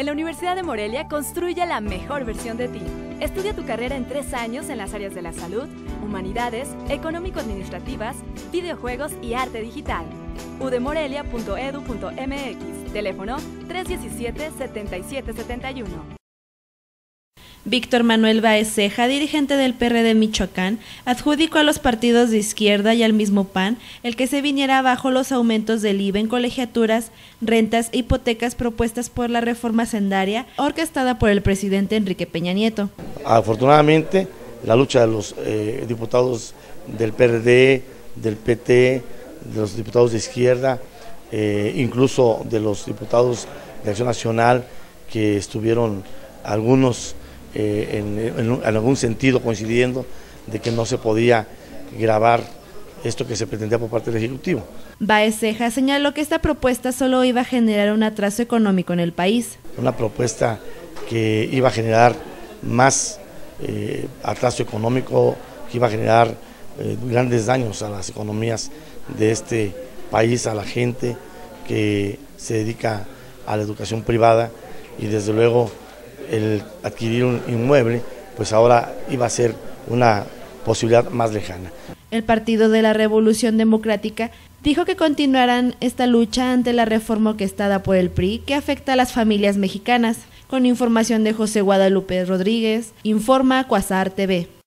En la Universidad de Morelia construye la mejor versión de ti. Estudia tu carrera en 3 años en las áreas de la salud, humanidades, económico-administrativas, videojuegos y arte digital. udemorelia.edu.mx, teléfono 317-7771. Víctor Manuel Báez Ceja, dirigente del PRD Michoacán, adjudicó a los partidos de izquierda y al mismo PAN el que se viniera abajo los aumentos del IVA en colegiaturas, rentas e hipotecas propuestas por la reforma hacendaria orquestada por el presidente Enrique Peña Nieto. Afortunadamente, la lucha de los diputados del PRD, del PT, de los diputados de izquierda, incluso de los diputados de Acción Nacional, que estuvieron algunos en algún sentido coincidiendo de que no se podía gravar esto que se pretendía por parte del Ejecutivo. Báez Ceja señaló que esta propuesta solo iba a generar un atraso económico en el país. Una propuesta que iba a generar más atraso económico, que iba a generar grandes daños a las economías de este país, a la gente que se dedica a la educación privada, y desde luego el adquirir un inmueble, pues ahora iba a ser una posibilidad más lejana. El Partido de la Revolución Democrática dijo que continuarán esta lucha ante la reforma orquestada por el PRI que afecta a las familias mexicanas. Con información de José Guadalupe Rodríguez, informa Cuasar TV.